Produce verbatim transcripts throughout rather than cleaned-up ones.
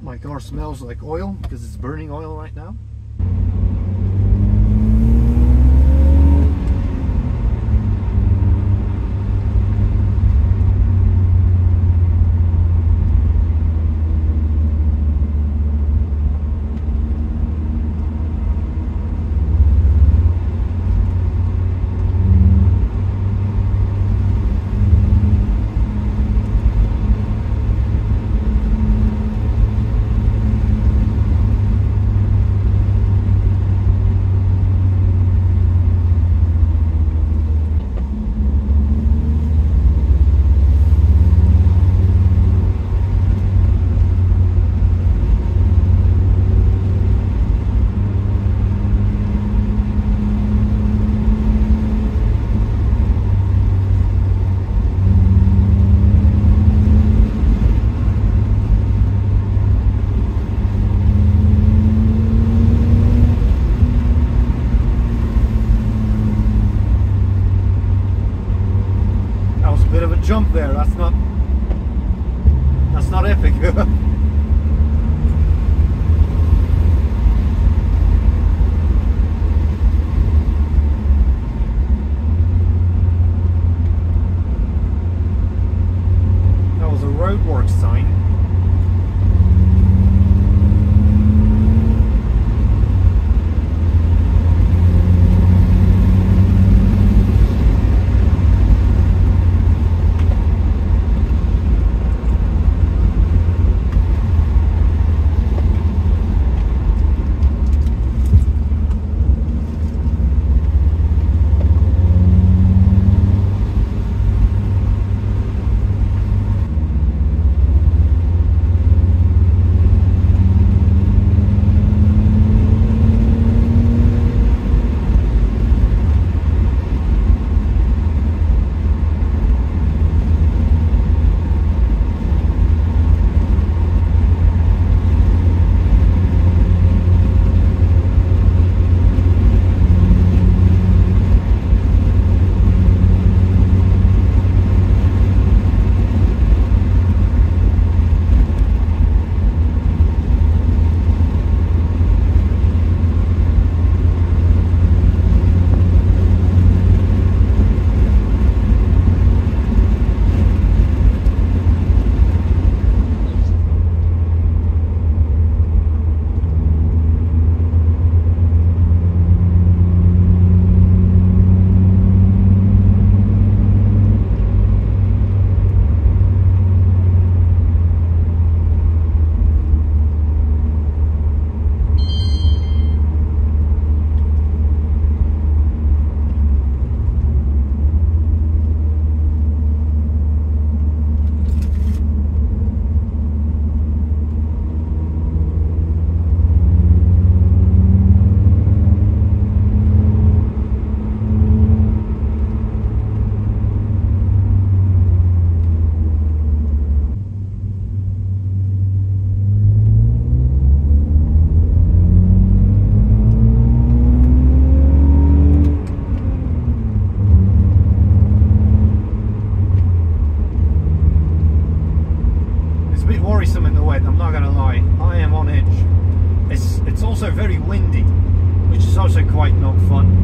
My car smells like oil because it's burning oil right now. Jump there, that's not that's not epic. That was a roadworks sign. Worrisome in the wet, I'm not gonna lie. I am on edge. It's it's also very windy, which is also quite not fun.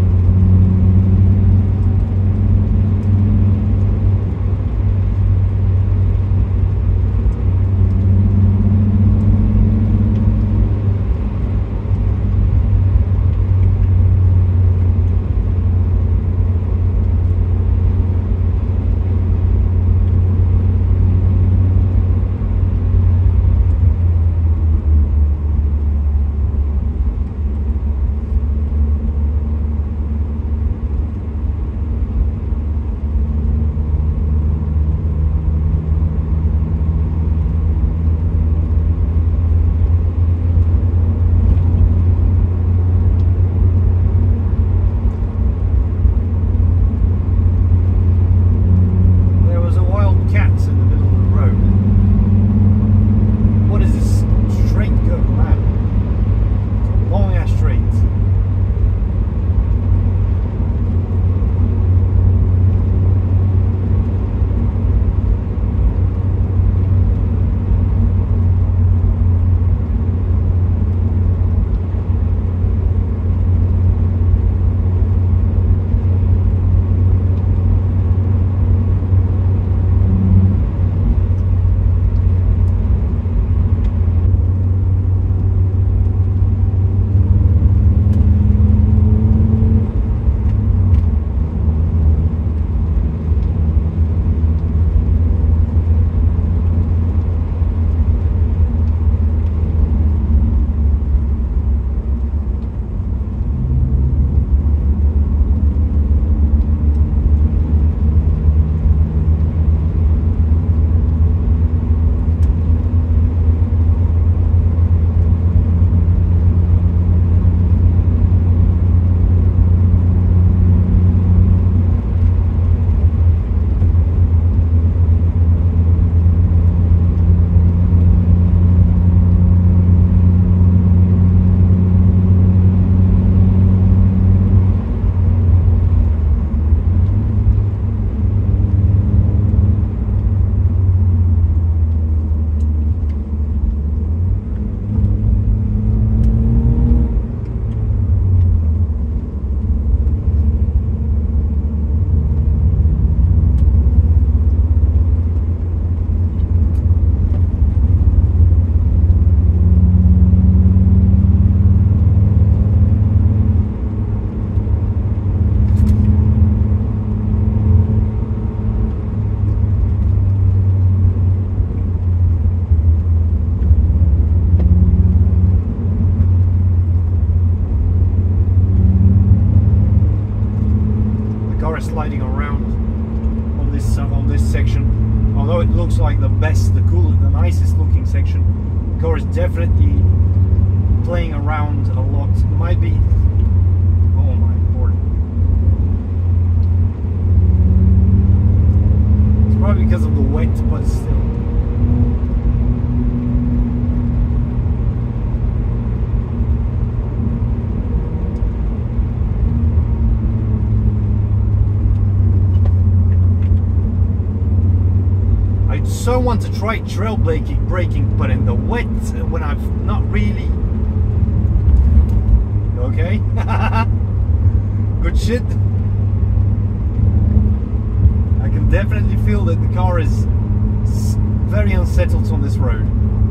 car is definitely playing around a lot. It might be, oh my lord, it's probably because of the wet, but still. I so want to try trail braking, braking, but in the wet, when I've not really. Okay, good shit. I can definitely feel that the car is very unsettled on this road.